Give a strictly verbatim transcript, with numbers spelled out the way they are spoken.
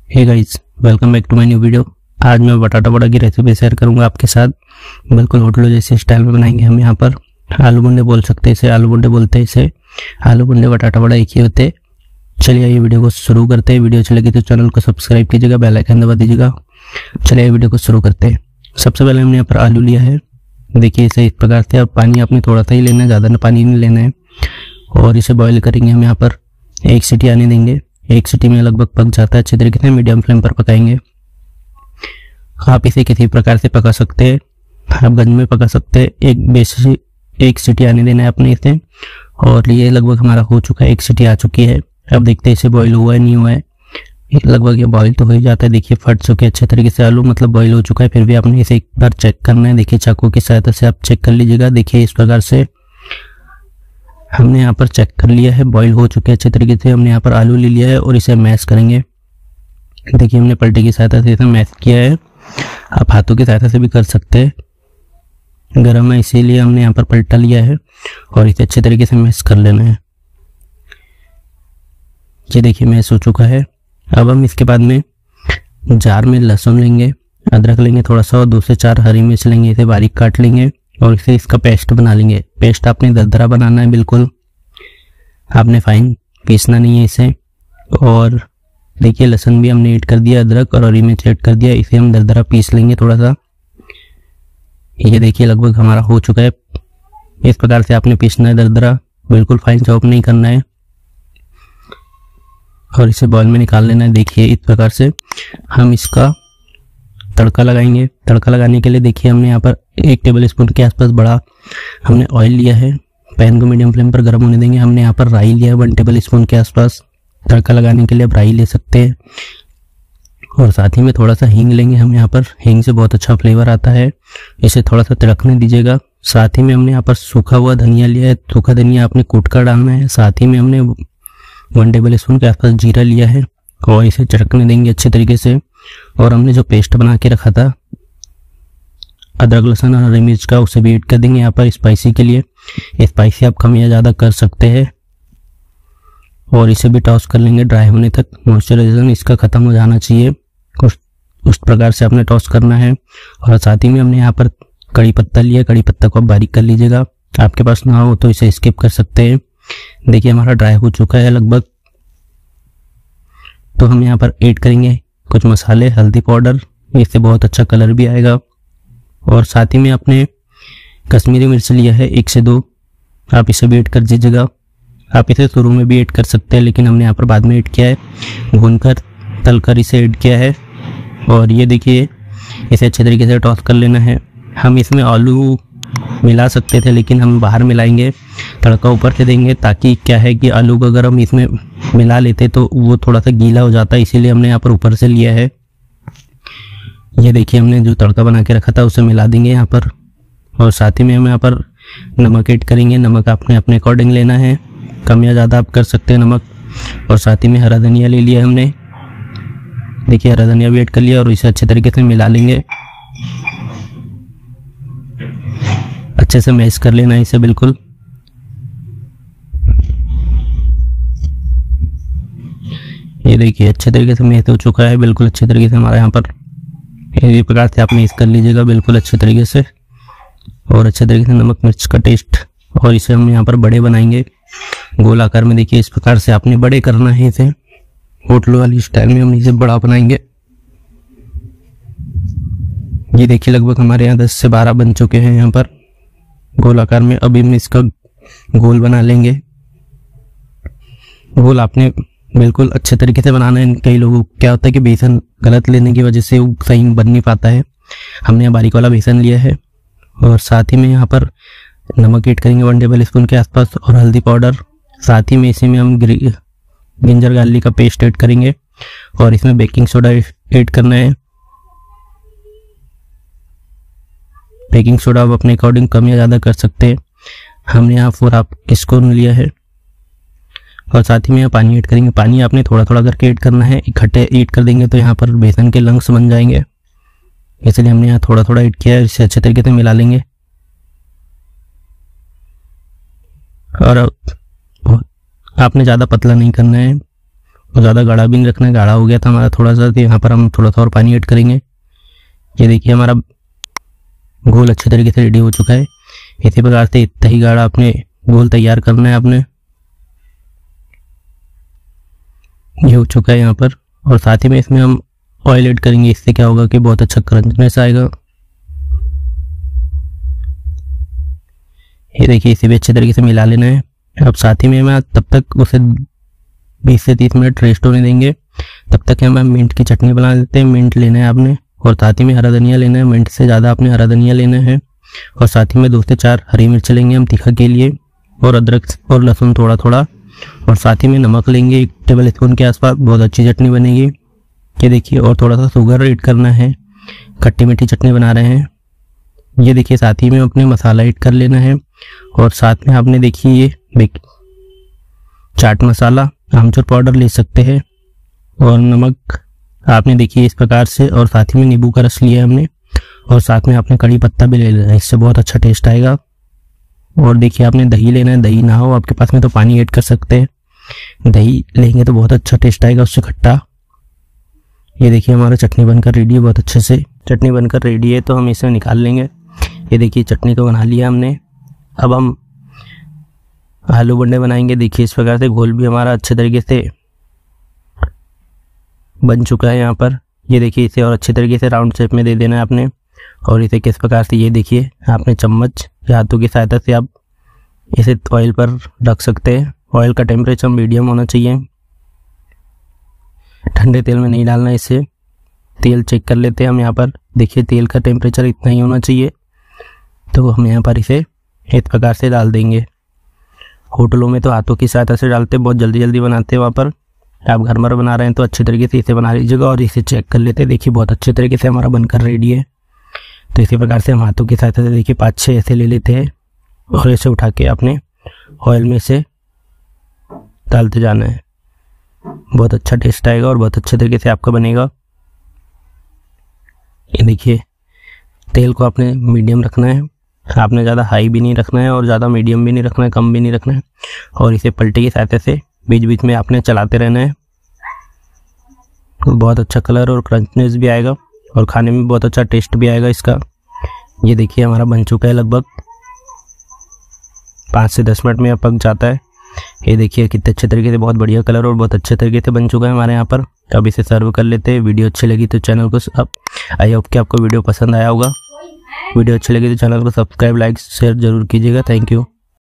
Hey guys, welcome back to my new video. आज मैं बटाटा वड़ा की रेसिपी शेयर करूंगा आपके साथ। बिल्कुल होटलों जैसे स्टाइल में बनाएंगे हम यहाँ पर। आलू बुंडे बोल सकते हैं इसे, आलू बुंडे बोलते हैं इसे। आलू बुंडे बटाटा वड़ा एक ही होते हैं। चलिए ये वीडियो को शुरू करते हैं। वीडियो अच्छी लगी तो चैनल को सब्सक्राइब कीजिएगा, बेल आइकन दबा दीजिएगा। चलिए वीडियो को शुरू करते हैं। सबसे पहले हमने यहाँ पर आलू लिया है, देखिए इसे इस प्रकार से। अब पानी आपने थोड़ा सा ही लेना है, ज़्यादा पानी नहीं लेना है। और इसे बॉईल करेंगे हम यहाँ पर, एक सीटी आने देंगे। एक सीटी में लगभग पक जाता है अच्छे तरीके से। मीडियम फ्लेम पर पकाएंगे। आप इसे किसी प्रकार से पका सकते हैं, आप गंज में पका सकते हैं। एक बेसिक एक सीटी आने देना है अपने इसे। और ये लगभग हमारा हो चुका है, एक सीटी आ चुकी है। अब देखते हैं इसे बॉईल हुआ है नहीं हुआ है। लगभग ये बॉईल तो हो ही जाता है। देखिए फट चुके अच्छे तरीके से आलू, मतलब बॉईल हो चुका है। फिर भी आपने इसे एक बार चेक करना है। देखिए चाकू की सहायता से आप चेक कर लीजिएगा। देखिए इस प्रकार से हमने यहाँ पर चेक कर लिया है, बॉईल हो चुके हैं अच्छे तरीके से। हमने यहाँ पर आलू ले लिया है और इसे मैश करेंगे। देखिए हमने पलटे की सहायता से इसे मैश किया है। आप हाथों की सहायता से भी कर सकते हैं, गर्म है इसीलिए हमने यहाँ पर पलटा लिया है। और इसे अच्छे तरीके से मैश कर लेना है। ये देखिए मैश हो चुका है। अब हम इसके बाद में जार में लहसुन लेंगे, अदरक लेंगे थोड़ा सा, और दो से चार हरी मिर्च लेंगे। इसे बारीक काट लेंगे और इसे इसका पेस्ट बना लेंगे। पेस्ट आपने दरदरा बनाना है, बिल्कुल आपने फाइन पीसना नहीं है इसे। और देखिए लहसुन भी हमने ऐड कर दिया, अदरक और हरी मिर्च ऐड कर दिया। इसे हम दरदरा पीस लेंगे थोड़ा सा। ये देखिए लगभग हमारा हो चुका है। इस प्रकार से आपने पीसना है दरदरा, बिल्कुल फाइन चॉप नहीं करना है। और इसे बॉल में निकाल लेना है। देखिए इस प्रकार से हम इसका तड़का लगाएंगे। तड़का लगाने के लिए देखिए हमने यहाँ पर एक टेबल स्पून के आसपास बड़ा हमने ऑयल लिया है। पैन को मीडियम फ्लेम पर गर्म होने देंगे। हमने यहाँ पर राई लिया है वन टेबल स्पून के आसपास। तड़का लगाने के लिए आप राई ले सकते हैं। और साथ ही में थोड़ा सा हींग लेंगे हम यहाँ पर। हींग से बहुत अच्छा फ्लेवर आता है, इसे थोड़ा सा तड़कने दीजिएगा। साथ ही में हमने यहाँ पर सूखा हुआ धनिया लिया है। सूखा धनिया आपने कूट कर डालना है। साथ ही में हमने वन टेबल स्पून के आसपास जीरा लिया है और इसे चटकने देंगे अच्छे तरीके से। और हमने जो पेस्ट बना के रखा था अदरक लहसुन और हरी मिर्च का, उसे भी ऐड कर देंगे यहाँ पर स्पाइसी के लिए। स्पाइसी आप कम या ज़्यादा कर सकते हैं। और इसे भी टॉस कर लेंगे ड्राई होने तक। मॉइस्चराइजेशन इसका ख़त्म हो जाना चाहिए, उस उस प्रकार से आपने टॉस करना है। और साथ ही में हमने यहाँ पर कड़ी पत्ता लिया। कड़ी पत्ता को आप बारीक कर लीजिएगा, आपके पास ना हो तो इसे स्किप कर सकते हैं। देखिए हमारा ड्राई हो चुका है लगभग। तो हम यहाँ पर ऐड करेंगे कुछ मसाले, हल्दी पाउडर, इससे बहुत अच्छा कलर भी आएगा। और साथ ही में आपने कश्मीरी मिर्च लिया है एक से दो, आप इसे भी ऐड कर दीजिएगा। आप इसे शुरू में भी ऐड कर सकते हैं, लेकिन हमने यहाँ पर बाद में ऐड किया है, भूनकर तलकर इसे ऐड किया है। और ये देखिए इसे अच्छे तरीके से टॉस कर लेना है। हम इसमें आलू मिला सकते थे, लेकिन हम बाहर मिलाएंगे, तड़का ऊपर से देंगे, ताकि क्या है कि आलू को अगर हम इसमें मिला लेते तो वो थोड़ा सा गीला हो जाता है, इसीलिए हमने यहाँ पर ऊपर से लिया है। ये देखिए हमने जो तड़का बना के रखा था उसे मिला देंगे यहाँ पर। और साथ ही में हम यहाँ पर नमक ऐड करेंगे। नमक आपने अपने अकॉर्डिंग लेना है, कम या ज़्यादा आप कर सकते हैं नमक। और साथ ही में हरा धनिया ले लिया हमने। देखिए हरा धनिया भी ऐड कर लिया और इसे अच्छे तरीके से मिला लेंगे। अच्छे से मैश कर लेना है इसे बिल्कुल। ये देखिए अच्छे तरीके से मैश हो चुका है, बिल्कुल अच्छे तरीके से हमारा यहाँ पर। इसी प्रकार से आप मैश कर लीजिएगा बिल्कुल अच्छे तरीके से। और अच्छे तरीके से नमक मिर्च का टेस्ट। और इसे हम यहाँ पर बड़े बनाएंगे गोल आकार में। देखिए इस प्रकार से आपने बड़े करना है इसे, होटल वाली स्टाइल में हम इसे बड़ा बनाएंगे। ये देखिए लगभग हमारे यहाँ दस से बारह बन चुके हैं यहाँ पर गोल आकार में। अभी हम इसका गोल बना लेंगे। गोल आपने बिल्कुल अच्छे तरीके से बनाना है। कई लोगों को क्या होता है कि बेसन गलत लेने की वजह से वो सही बन नहीं पाता है। हमने यहाँ बारीक वाला बेसन लिया है। और साथ ही में यहाँ पर नमक ऐड करेंगे वन टेबल स्पून के आसपास, और हल्दी पाउडर। साथ ही में इसी में हम जिंजर गार्लिक का पेस्ट ऐड करेंगे। और इसमें बेकिंग सोडा ऐड करना है। बेकिंग सोडा आप अपने अकॉर्डिंग कम या ज़्यादा कर सकते हैं। हमने यहाँ फोर हाफ स्पून लिया है। और साथ ही में यहाँ पानी ऐड करेंगे। पानी आपने थोड़ा थोड़ा करके ऐड करना है, इकट्ठे ऐड कर देंगे तो यहाँ पर बेसन के लंग्स बन जाएंगे, इसलिए हमने यहाँ थोड़ा थोड़ा ऐड किया है। इसे अच्छे तरीके से मिला लेंगे। और आपने ज़्यादा पतला नहीं करना है ज़्यादा गाढ़ा भी नहीं रखना है, गाढ़ा हो गया था हमारा थोड़ा सा, तो यहाँ पर हम थोड़ा सा और पानी ऐड करेंगे। ये देखिए हमारा घोल अच्छे तरीके से रेडी हो चुका है। इसी प्रकार से इतना ही गाढ़ा अपने घोल तैयार करना है आपने। ये हो चुका है यहाँ पर। और साथ ही में इसमें हम ऑयल ऐड करेंगे, इससे क्या होगा कि बहुत अच्छा क्रंचनेस आएगा। ये देखिए इसे भी अच्छे तरीके से मिला लेना है। अब साथ ही में मैं तब तक उसे बीस से तीस मिनट रेस्ट होने देंगे। तब तक हम मिंट की चटनी बना लेते हैं। मिंट लेना है आपने और साथ ही में हरा धनिया लेना है। मिंट से ज़्यादा आपने हरा धनिया लेना है। और साथ ही में दो से चार हरी मिर्च लेंगे हम तीखा के लिए, और अदरक और लहसुन थोड़ा थोड़ा, और साथ ही में नमक लेंगे एक टेबल स्पून के आसपास। बहुत अच्छी चटनी बनेगी। ये देखिए, और थोड़ा सा शुगर ऐड करना है, खट्टी मीठी चटनी बना रहे हैं। ये देखिए साथ ही में अपने मसाला ऐड कर लेना है। और साथ में आपने देखिए ये चाट मसाला, आमचूर पाउडर ले सकते हैं, और नमक आपने देखिए इस प्रकार से, और साथ ही में नींबू का रस लिया हमने, और साथ में आपने कड़ी पत्ता भी ले लेना है, इससे बहुत अच्छा टेस्ट आएगा। और देखिए आपने दही लेना है, दही ना हो आपके पास में तो पानी ऐड कर सकते हैं। दही लेंगे तो बहुत अच्छा टेस्ट आएगा उससे खट्टा। ये देखिए हमारा चटनी बनकर रेडी है, बहुत अच्छे से चटनी बनकर रेडी है, तो हम इसे निकाल लेंगे। ये देखिए चटनी को बना लिया हमने। अब हम आलू बंडे बनाएंगे। देखिए इस प्रकार से घोल भी हमारा अच्छे तरीके से बन चुका है यहाँ पर। ये देखिए इसे और अच्छे तरीके से राउंड शेप में दे देना है आपने। और इसे किस प्रकार से, ये देखिए आपने चम्मच या हाथों की सहायता से आप इसे ऑयल पर रख सकते हैं। ऑयल का टेम्परेचर मीडियम होना चाहिए, ठंडे तेल में नहीं डालना। इसे तेल चेक कर लेते हैं हम यहाँ पर। देखिए तेल का टेम्परेचर इतना ही होना चाहिए, तो हम यहाँ पर इसे इस प्रकार से डाल देंगे। होटलों में तो हाथों की सहायता से डालते, बहुत जल्दी जल्दी बनाते हैं। वहाँ पर आप घर में बना रहे हैं तो अच्छे तरीके से इसे बना लीजिएगा। और इसे चेक कर लेते हैं। देखिए बहुत अच्छे तरीके से हमारा बनकर रेडी है। तो इसी प्रकार से हम हाथों की सहायता से देखिए पाँच छः ऐसे ले लेते हैं, और इसे उठा के अपने ऑयल में से डालते जाना है। बहुत अच्छा टेस्ट आएगा और बहुत अच्छे तरीके से आपका बनेगा। ये देखिए तेल को आपने मीडियम रखना है, आपने ज़्यादा हाई भी नहीं रखना है और ज़्यादा मीडियम भी नहीं रखना है, कम भी नहीं रखना है। और इसे पलटे की सहायता से बीच बीच में आपने चलाते रहना है। बहुत अच्छा कलर और क्रंचनेस भी आएगा, और खाने में बहुत अच्छा टेस्ट भी आएगा इसका। ये देखिए हमारा बन चुका है, लगभग पाँच से दस मिनट में यह पक जाता है। ये देखिए कितने अच्छे तरीके से, बहुत बढ़िया कलर और बहुत अच्छे तरीके से बन चुका है हमारे यहाँ पर। अब इसे सर्व कर लेते हैं। वीडियो अच्छी लगी तो चैनल को अब आई होप कि आपको वीडियो पसंद आया होगा। वीडियो अच्छी लगी तो चैनल को सब्सक्राइब, लाइक, शेयर जरूर कीजिएगा। Thank you.